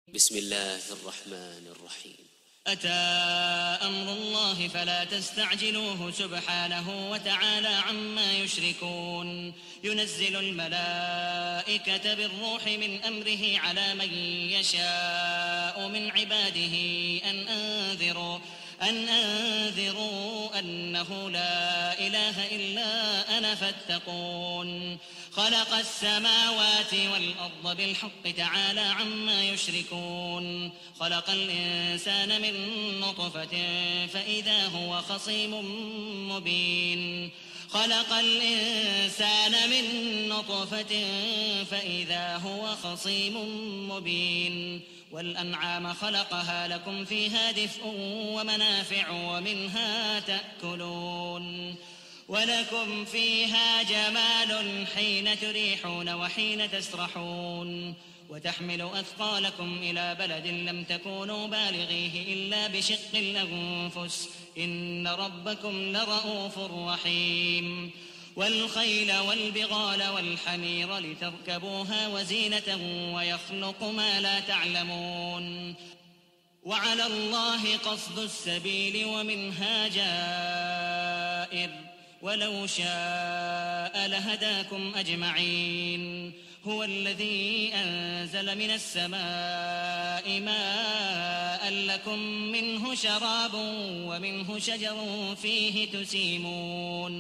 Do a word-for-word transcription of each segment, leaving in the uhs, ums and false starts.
بسم الله الرحمن الرحيم. أتى أمر الله فلا تستعجلوه سبحانه وتعالى عما يشركون. ينزل الملائكة بالروح من أمره على من يشاء من عباده أن أنذروا أن أنذروا أنه لا إله إلا أنا فاتقون. خلق السماوات والأرض بالحق تعالى عما يشركون. خلق الإنسان من نطفة فإذا هو خصيم مبين خلق الإنسان من نطفة فإذا هو خصيم مبين والأنعام خلقها لكم فيها دفء ومنافع ومنها تأكلون ولكم فيها جمال حين تريحون وحين تسرحون وتحمل أثقالكم إلى بلد لم تكونوا بالغيه إلا بشق الأنفس إن ربكم لرؤوف رحيم. والخيل والبغال والحمير لتركبوها وزينة ويخلق ما لا تعلمون وعلى الله قصد السبيل ومنها جائر ولو شاء لهداكم أجمعين. هو الذي أنزل من السماء ماء لكم منه شراب ومنه شجر فيه تسيمون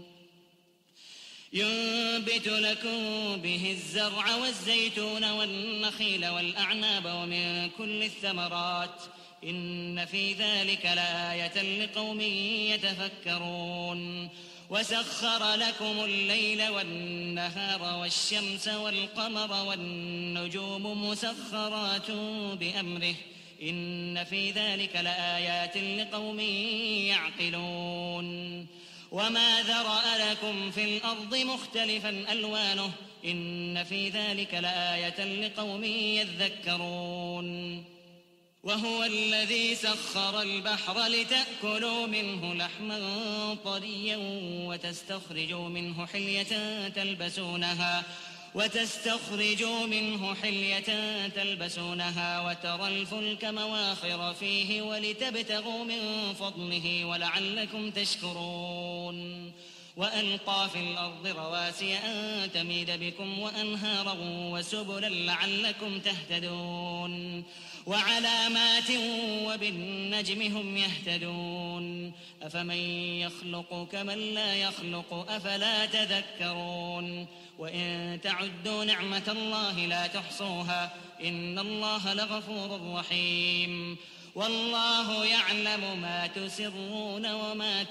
ينبت لكم به الزرع والزيتون والنخيل والأعناب ومن كل الثمرات إن في ذلك لآية لقوم يتفكرون. وسخر لكم الليل والنهار والشمس والقمر والنجوم مسخرات بأمره إن في ذلك لآيات لقوم يعقلون. وما ذرأ لكم في الأرض مختلفا ألوانه إن في ذلك لآية لقوم يذكرون. وهو الذي سخر البحر لتأكلوا منه لحما طريا وتستخرجوا منه حلية تلبسونها وتستخرجوا منه حلية تلبسونها وترى الفلك مواخر فيه ولتبتغوا من فضله ولعلكم تشكرون. وألقى في الأرض رواسي أن تميد بكم وأنهارا وسبلا لعلكم تهتدون وعلامات وبالنجم هم يهتدون. أفمن يخلق كمن لا يخلق أفلا تذكرون. وإن تعدوا نعمة الله لا تحصوها إن الله لغفور رحيم. والله يعلم ما تسرون وما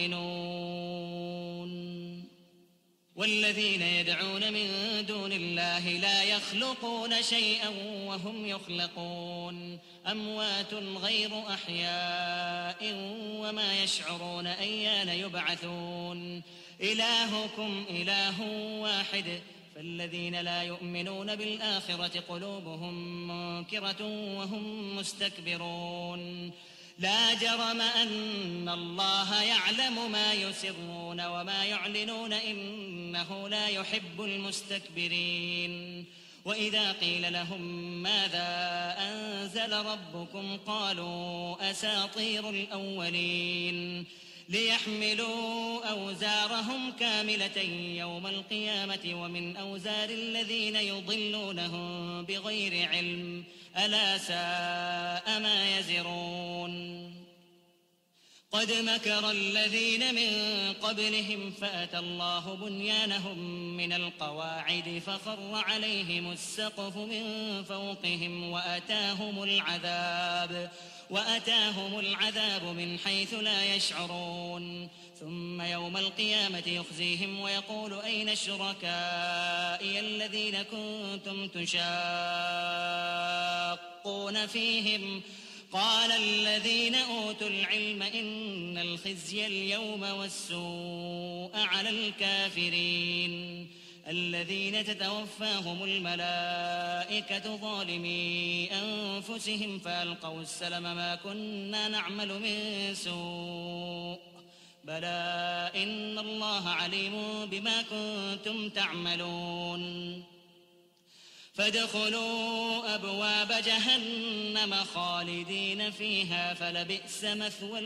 تعلنون. والذين يدعون من دون الله لا يخلقون شيئا وهم يخلقون أموات غير أحياء وما يشعرون أيان يبعثون. إلهكم إله واحد فالذين لا يؤمنون بالآخرة قلوبهم منكرة وهم مستكبرون. لا جرم أن الله يعلم ما يسرون وما يعلنون إنه لا يحب المستكبرين. وإذا قيل لهم ماذا أنزل ربكم قالوا أساطير الأولين ليحملوا أوزارهم كاملة يوم القيامة ومن أوزار الذين يضلونهم بغير علم ألا ساء ما يزرون. قد مكر الذين من قبلهم فأتى الله بنيانهم من القواعد فخر عليهم السقف من فوقهم وأتاهم العذاب وأتاهم العذاب من حيث لا يشعرون. ثم يوم القيامة يخزيهم ويقول أين شركائي الذين كنتم تشاقون فيهم قال الذين أوتوا العلم إن الخزي اليوم والسوء على الكافرين الذين تتوفاهم الملائكة ظالمي أنفسهم فألقوا السلم ما كنا نعمل من سوء بلى إن الله عليم بما كنتم تعملون. فادخلوا أبواب جهنم خالدين فيها فلبئس مثوى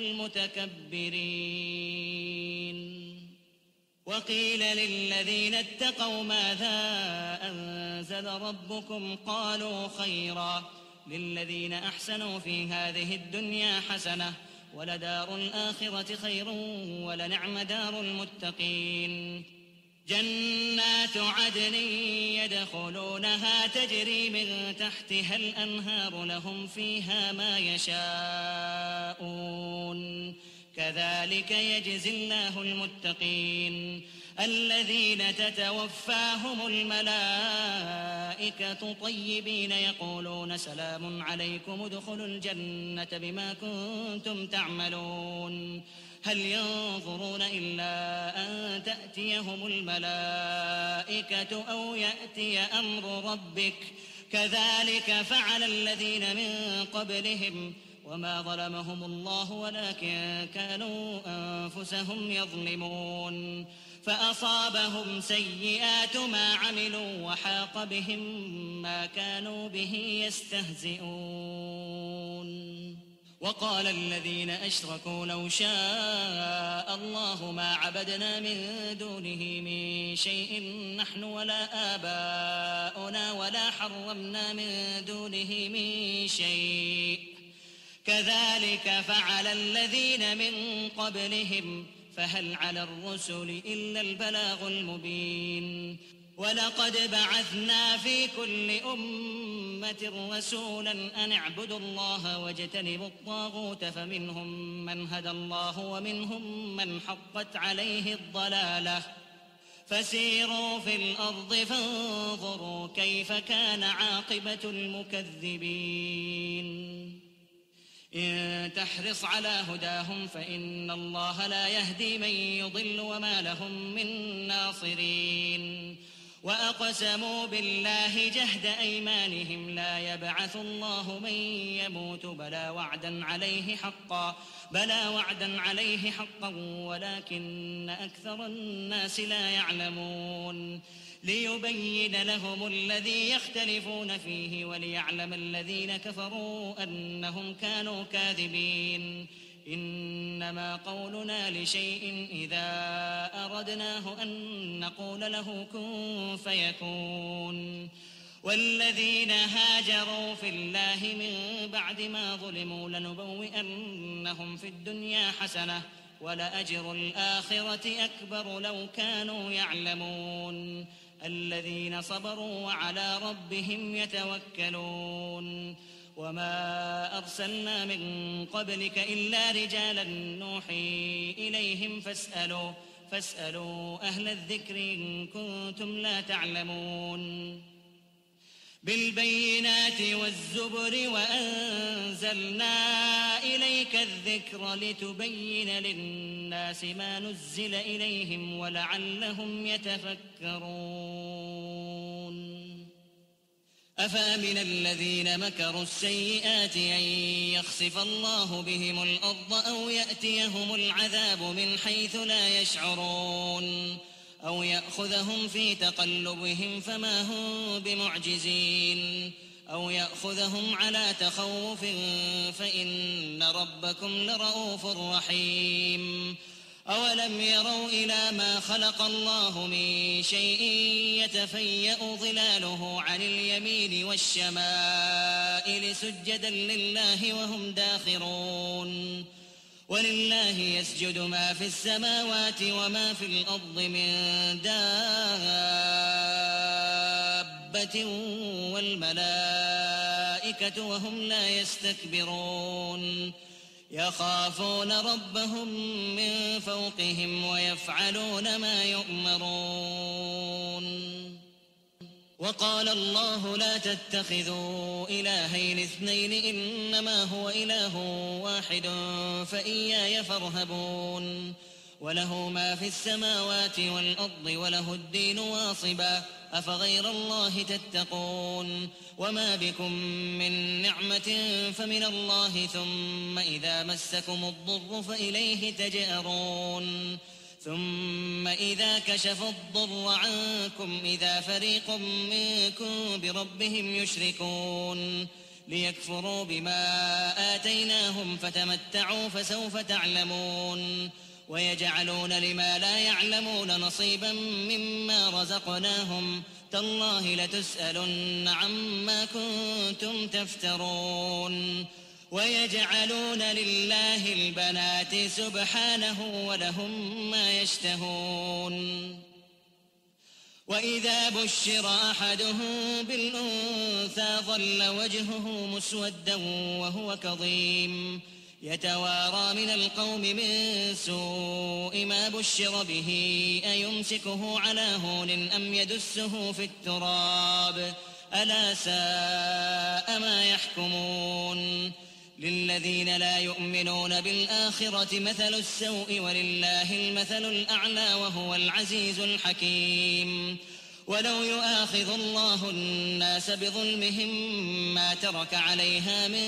المتكبرين. وقيل للذين اتقوا ماذا أنزل ربكم قالوا خيرا للذين أحسنوا في هذه الدنيا حسنة ولدار الآخرة خير ولنعم دار المتقين. جنات عدن يدخلونها تجري من تحتها الأنهار لهم فيها ما يشاءون كذلك يجزي الله المتقين. الذين تتوفاهم الملائكة طيبين يقولون سلام عليكم ادخلوا الجنة بما كنتم تعملون. هل ينظرون إلا أن تأتيهم الملائكة أو يأتي أمر ربك كذلك فعل الذين من قبلهم وما ظلمهم الله ولكن كانوا أنفسهم يظلمون. فأصابهم سيئات ما عملوا وحاق بهم ما كانوا به يستهزئون. وقال الذين أشركوا لو شاء الله ما عبدنا من دونه من شيء نحن ولا آباؤنا ولا حرمنا من دونه من شيء كذلك فعل الذين من قبلهم فهل على الرسل إلا البلاغ المبين. ولقد بعثنا في كل أمة رسولا أن اعبدوا الله واجتنبوا الطاغوت فمنهم من هدى الله ومنهم من حقت عليه الضلالة فسيروا في الأرض فانظروا كيف كان عاقبة المكذبين. إن تحرص على هداهم فإن الله لا يهدي من يضل وما لهم من ناصرين. وأقسموا بالله جهد أيمانهم لا يبعث الله من يموت بلى وعدا عليه حقا بلى وعدا عليه حقا ولكن أكثر الناس لا يعلمون. ليبين لهم الذي يختلفون فيه وليعلم الذين كفروا أنهم كانوا كاذبين. إنما قولنا لشيء إذا أردناه أن نقول له كن فيكون. والذين هاجروا في الله من بعد ما ظلموا لنبوئنهم في الدنيا حسنة ولأجر الآخرة أكبر لو كانوا يعلمون. الذين صبروا وعلى ربهم يتوكلون. وما أرسلنا من قبلك إلا رجالا نوحي إليهم فاسألوا, فاسألوا أهل الذكر إن كنتم لا تعلمون. بالبينات والزبر وأنزلنا إليك الذكر لتبين للناس ما نزل إليهم ولعلهم يتفكرون. أفأمن الذين مكروا السيئات أن يخسف الله بهم الأرض أو يأتيهم العذاب من حيث لا يشعرون أو يأخذهم في تقلبهم فما هم بمعجزين أو يأخذهم على تخوف فإن ربكم لرؤوف رحيم. أولم يروا إلى ما خلق الله من شيء يتفيأ ظلاله عن اليمين والشمائل سجدا لله وهم داخرون. ولله يسجد ما في السماوات وما في الأرض من دابة والملائكة وهم لا يستكبرون. يخافون ربهم من فوقهم ويفعلون ما يؤمرون. وقال الله لا تتخذوا إلهين اثنين إنما هو إله واحد فإياي فارهبون. وله ما في السماوات والأرض وله الدين واصبا أفغير الله تتقون. وما بكم من نعمة فمن الله ثم إذا مسكم الضر فإليه تجأرون. ثم إذا كشف الضر عنكم إذا فريق منكم بربهم يشركون ليكفروا بما آتيناهم فتمتعوا فسوف تعلمون ويجعلون لما لا يعلمون نصيبا مما رزقناهم تالله لتسألن عما كنتم تفترون ويجعلون لله البنات سبحانه ولهم ما يشتهون وإذا بشر أحدهم بالأنثى ظل وجهه مسودا وهو كظيم يتوارى من القوم من سوء ما بشر به أيمسكه على هون أم يدسه في التراب ألا ساء ما يحكمون للذين لا يؤمنون بالآخرة مثل السوء ولله المثل الأعلى وهو العزيز الحكيم ولو يؤاخذ الله الناس بظلمهم ما ترك عليها من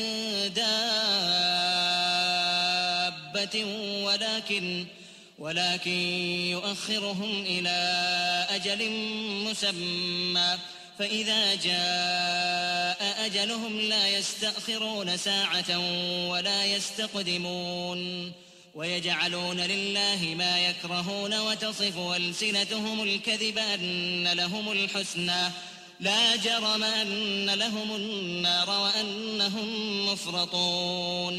دابة ولكن ولكن يؤخرهم إلى أجل مسمى فإذا جاء أجلهم لا يستأخرون ساعة ولا يستقدمون ويجعلون لله ما يكرهون وتصف ألسنتهم الكذب أن لهم الحسنى لا جرم أن لهم النار وأنهم مفرطون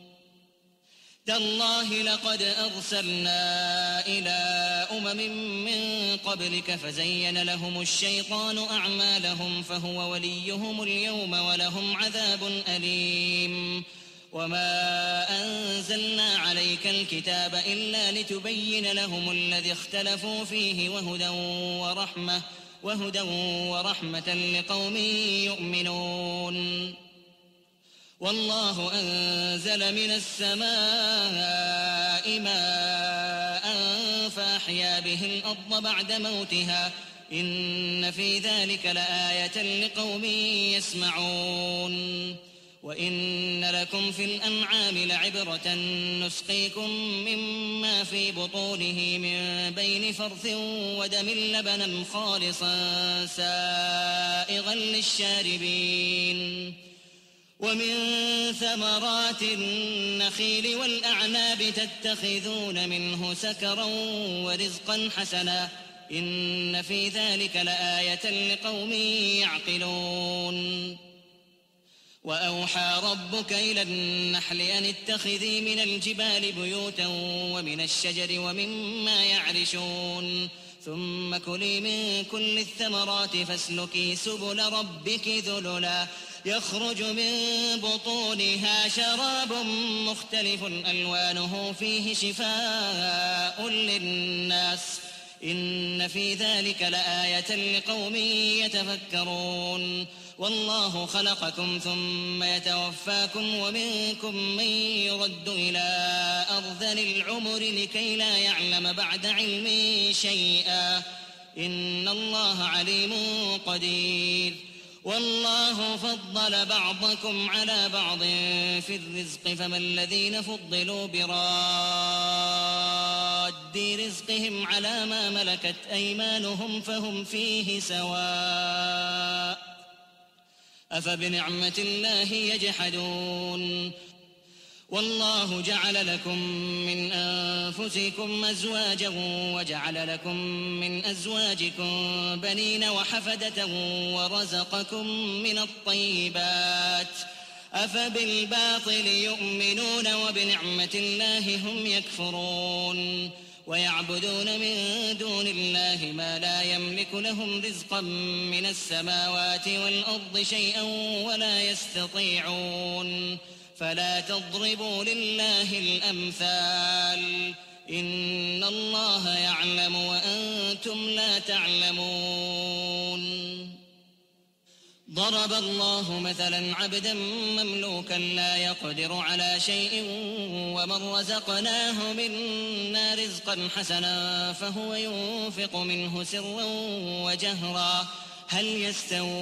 تالله لقد أرسلنا إلى أمم من قبلك فزين لهم الشيطان أعمالهم فهو وليهم اليوم ولهم عذاب أليم وما أنزلنا عليك الكتاب إلا لتبين لهم الذي اختلفوا فيه وهدى ورحمة وهدى ورحمة لقوم يؤمنون والله أنزل من السماء ماء فأحيا به الأرض بعد موتها إن في ذلك لآية لقوم يسمعون وإن لكم في الأنعام لعبرة نسقيكم مما في بطونه من بين فرث ودم لبنا خالصا سائغا للشاربين ومن ثمرات النخيل والأعناب تتخذون منه سكرا ورزقا حسنا إن في ذلك لآية لقوم يعقلون وأوحى ربك إلى النحل أن اتخذي من الجبال بيوتا ومن الشجر ومما يعرشون ثم كلي من كل الثمرات فاسلكي سبل ربك ذللا يخرج من بطونها شراب مختلف ألوانه فيه شفاء للناس إن في ذلك لآية لقوم يتفكرون والله خلقكم ثم يتوفاكم ومنكم من يرد إلى أرذل العمر لكي لا يعلم بعد علم شيئا إن الله عليم قدير والله فضل بعضكم على بعض في الرزق فما الذين فضلوا براد رزقهم على ما ملكت أيمانهم فهم فيه سواء أفبنعمة الله يجحدون والله جعل لكم من أنفسكم أزواجا وجعل لكم من أزواجكم بنين وحفدة ورزقكم من الطيبات أفبالباطل يؤمنون وبنعمة الله هم يكفرون ويعبدون من دون الله ما لا يملك لهم رزقا من السماوات والأرض شيئا ولا يستطيعون فلا تضربوا لله الأمثال إن الله يعلم وأنتم لا تعلمون ضرب الله مثلا عبدا مملوكا لا يقدر على شيء ومن رزقناه منا رزقا حسنا فهو ينفق منه سرا وجهرا هل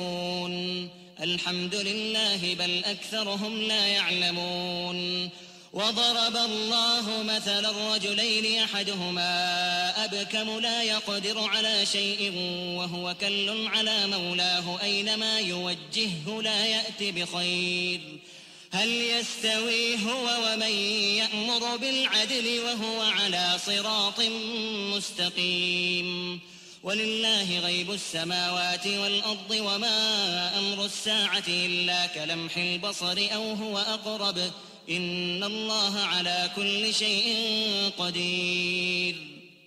يستوون الحمد لله بل أكثرهم لا يعلمون وضرب الله مثلا رجلين أحدهما أبكم لا يقدر على شيء وهو كل على مولاه أينما يوجهه لا يأتي بخير هل يستوي هو ومن يأمر بالعدل وهو على صراط مستقيم ولله غيب السماوات والأرض وما أمر الساعة إلا كلمح البصر أو هو أقرب إن الله على كل شيء قدير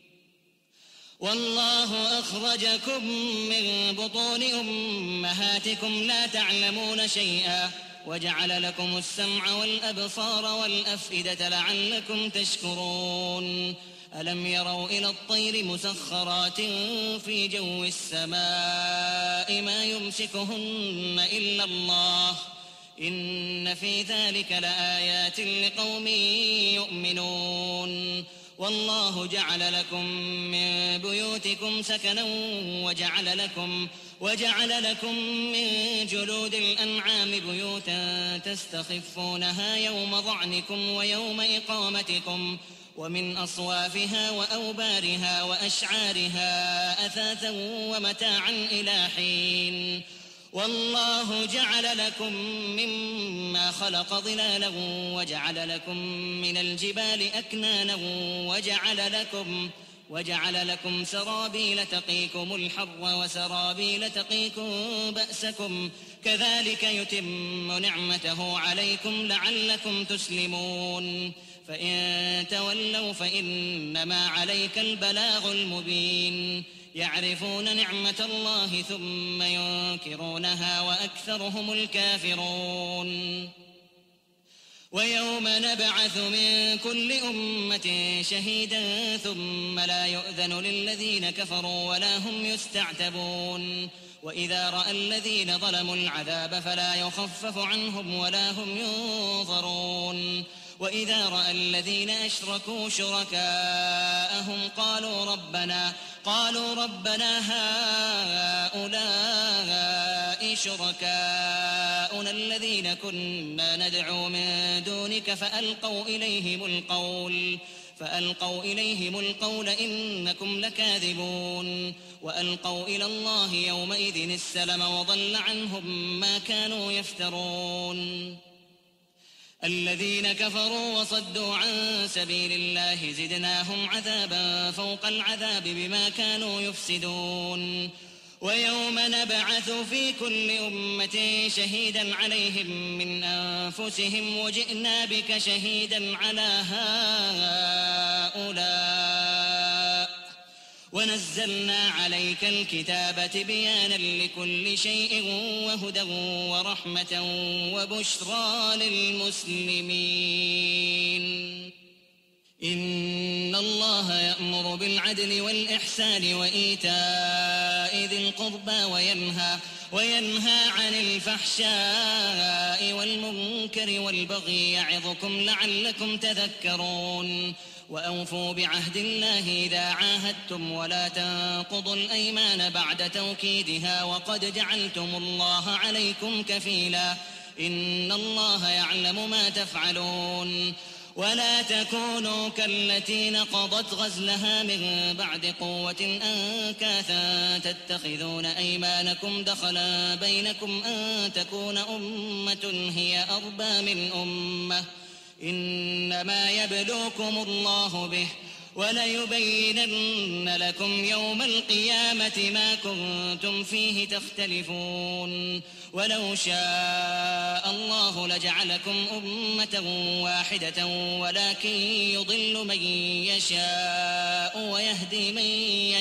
والله أخرجكم من بطون أمهاتكم لا تعلمون شيئا وجعل لكم السمع والأبصار والأفئدة لعلكم تشكرون ألم يروا إلى الطير مسخرات في جو السماء ما يمسكهن إلا الله إن في ذلك لآيات لقوم يؤمنون والله جعل لكم من بيوتكم سكنا وجعل لكم وجعل لكم من جلود الأنعام بيوتا تستخفونها يوم ظعنكم ويوم إقامتكم ومن أصوافها وأوبارها وأشعارها أثاثا ومتاعا إلى حين والله جعل لكم مما خلق ظلالا وجعل لكم من الجبال أكنانا وجعل لكم وجعل لكم سرابيل تقيكم الحر وسرابيل تقيكم بأسكم كذلك يتم نعمته عليكم لعلكم تسلمون فإن تولوا فإنما عليك البلاغ المبين يعرفون نعمة الله ثم ينكرونها وأكثرهم الكافرون ويوم نبعث من كل أمة شهيدا ثم لا يؤذن للذين كفروا ولا هم يستعتبون وإذا رأى الذين ظلموا العذاب فلا يخفف عنهم ولا هم ينظرون وإذا رأى الذين أشركوا شركاءهم قالوا ربنا قالوا ربنا هؤلاء شركاؤنا الذين كنا ندعو من دونك فألقوا إليهم القول فألقوا إليهم القول إنكم لكاذبون وألقوا إلى الله يومئذ السلم وضل عنهم ما كانوا يفترون الذين كفروا وصدوا عن سبيل الله زدناهم عذابا فوق العذاب بما كانوا يفسدون ويوم نبعث في كل أمة شهيدا عليهم من أنفسهم وجئنا بك شهيدا على هؤلاء ونزلنا عليك الكتاب تبيانا لكل شيء وهدى ورحمة وبشرى للمسلمين إن الله يأمر بالعدل والإحسان وإيتاء ذي القربى وينهى وينهى عن الفحشاء والمنكر والبغي يعظكم لعلكم تذكرون وأوفوا بعهد الله إذا عاهدتم ولا تنقضوا الأيمان بعد توكيدها وقد جعلتم الله عليكم كفيلا إن الله يعلم ما تفعلون ولا تكونوا كالتي نقضت غزلها من بعد قوة أنكاثا تتخذون أيمانكم دخلا بينكم أن تكون أمة هي أربى من أمة إنما يبلوكم الله به وليبينن لكم يوم القيامة ما كنتم فيه تختلفون ولو شاء الله لجعلكم أمة واحدة ولكن يضل من يشاء ويهدي من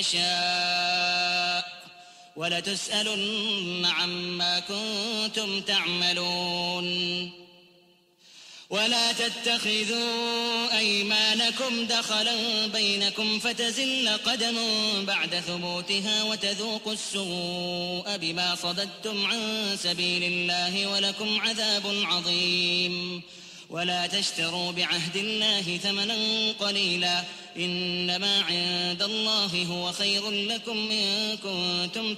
يشاء ولتسألن عما كنتم تعملون ولا تتخذوا أيمانكم دخلا بينكم فتزل قدم بعد ثبوتها وتذوقوا السوء بما صددتم عن سبيل الله ولكم عذاب عظيم ولا تشتروا بعهد الله ثمنا قليلا إنما عند الله هو خير لكم إن كنتم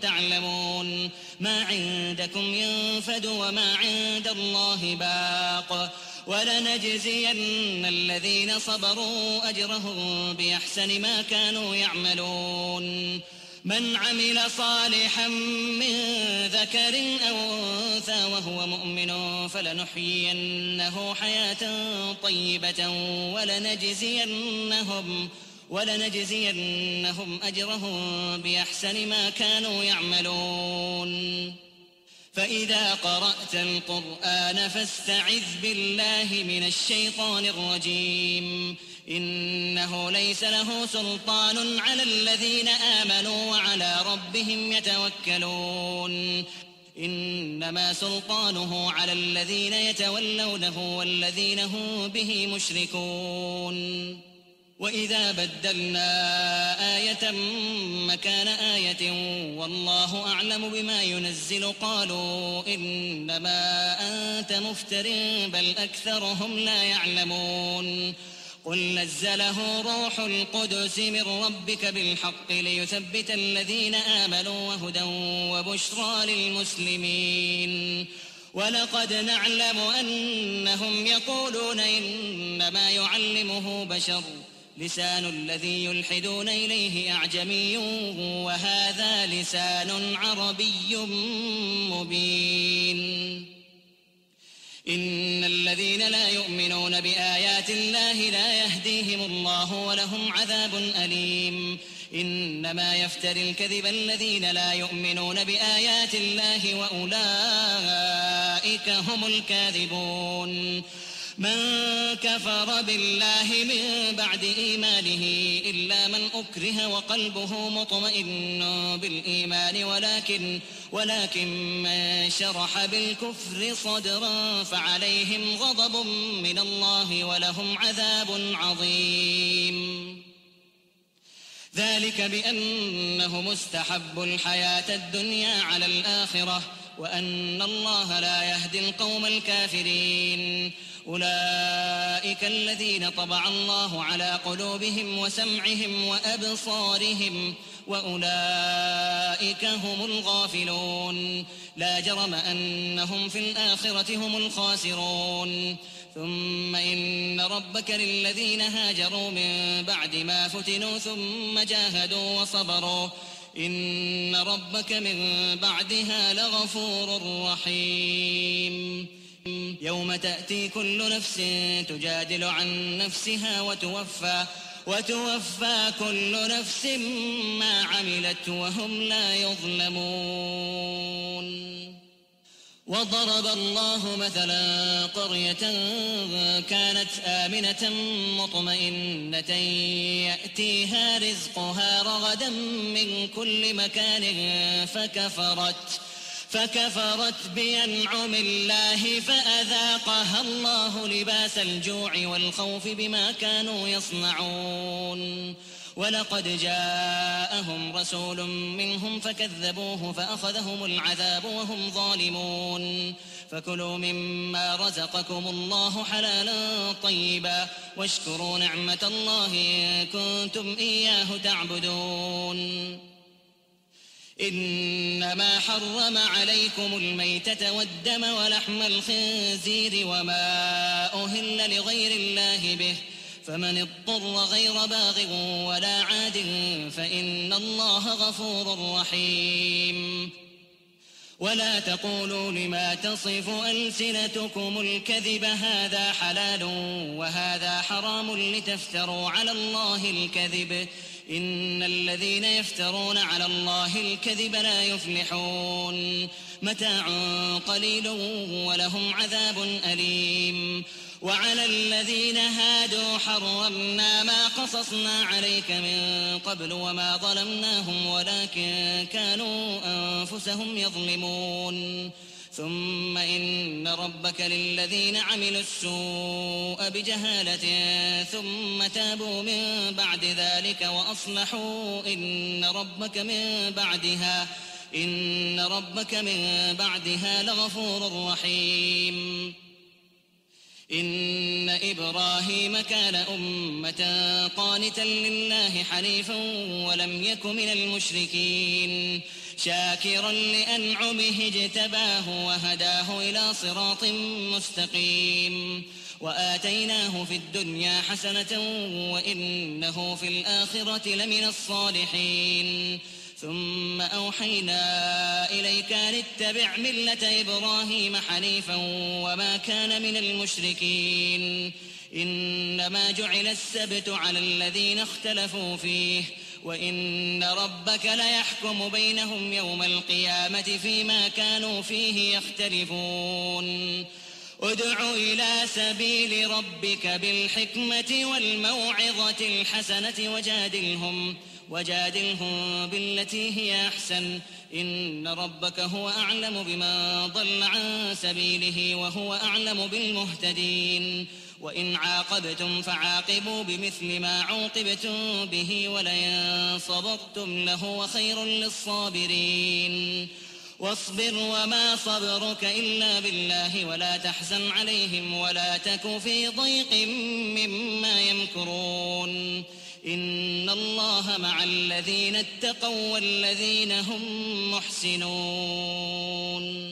تعلمون ما عندكم ينفد وما عند الله باق ولنجزين الذين صبروا أجرهم بأحسن ما كانوا يعملون من عمل صالحا من ذكر أو أنثى وهو مؤمن فلنحيينه حياة طيبة ولنجزينهم ولنجزينهم أجرهم بأحسن ما كانوا يعملون فإذا قرأت القرآن فاستعذ بالله من الشيطان الرجيم إنه ليس له سلطان على الذين آمنوا وعلى ربهم يتوكلون إنما سلطانه على الذين يتولونه والذين هم به مشركون وإذا بدلنا آية مكان آية والله أعلم بما ينزل قالوا إنما أنت مفتر بل أكثرهم لا يعلمون قل نزله روح القدس من ربك بالحق ليثبت الذين آمنوا وهدى وبشرى للمسلمين ولقد نعلم أنهم يقولون إنما يعلمه بشر لسان الذي يلحدون إليه أعجمي وهذا لسان عربي مبين إن الذين لا يؤمنون بآيات الله لا يهديهم الله ولهم عذاب أليم إنما يفتري الكذب الذين لا يؤمنون بآيات الله وأولئك هم الكاذبون من كفر بالله من بعد إيمانه إلا من أكره وقلبه مطمئن بالإيمان ولكن ولكن من شرح بالكفر صدرا فعليهم غضب من الله ولهم عذاب عظيم ذلك بأنهم استحبوا الحياة الدنيا على الآخرة وأن الله لا يهدي القوم الكافرين أولئك الذين طبع الله على قلوبهم وسمعهم وأبصارهم وأولئك هم الغافلون لا جرم أنهم في الآخرة هم الخاسرون ثم إن ربك للذين هاجروا من بعد ما فتنوا ثم جاهدوا وصبروا إن ربك من بعدها لغفور رحيم يوم تأتي كل نفس تجادل عن نفسها وتوفى وتوفى كل نفس ما عملت وهم لا يظلمون وضرب الله مثلا قرية كانت آمنة مطمئنة يأتيها رزقها رغدا من كل مكان فكفرت فكفرت بأنعم الله فأذاقها الله لباس الجوع والخوف بما كانوا يصنعون ولقد جاءهم رسول منهم فكذبوه فأخذهم العذاب وهم ظالمون فكلوا مما رزقكم الله حلالا طيبا واشكروا نعمة الله إن كنتم إياه تعبدون إنما حرم عليكم الميتة والدم ولحم الخنزير وما أهل لغير الله به فمن اضطر غير باغ ولا عاد فإن الله غفور رحيم ولا تقولوا لما تصف ألسنتكم الكذب هذا حلال وهذا حرام لتفتروا على الله الكذب إن الذين يفترون على الله الكذب لا يفلحون متاع قليل ولهم عذاب أليم وعلى الذين هادوا حرمنا ما قصصنا عليك من قبل وما ظلمناهم ولكن كانوا أنفسهم يظلمون ثم إن ربك للذين عملوا السوء بجهالة ثم تابوا من بعد ذلك وأصلحوا إن ربك من بعدها إن ربك من بعدها لغفور رحيم إن إبراهيم كان أمة قانتا لله حنيفا ولم يك من المشركين شاكرا لأنعمه اجتباه وهداه إلى صراط مستقيم وآتيناه في الدنيا حسنة وإنه في الآخرة لمن الصالحين ثم أوحينا إليك أن اتبع ملة إبراهيم حنيفا وما كان من المشركين إنما جعل السبت على الذين اختلفوا فيه وإن ربك ليحكم بينهم يوم القيامة فيما كانوا فيه يختلفون ادع إلى سبيل ربك بالحكمة والموعظة الحسنة وجادلهم وجادلهم بالتي هي أحسن إن ربك هو أعلم بمن ضل عن سبيله وهو أعلم بالمهتدين وإن عاقبتم فعاقبوا بمثل ما عوقبتم به ولئن صبرتم لهو خير للصابرين واصبر وما صبرك إلا بالله ولا تحزن عليهم ولا تك في ضيق مما يمكرون إن الله مع الذين اتقوا والذين هم محسنون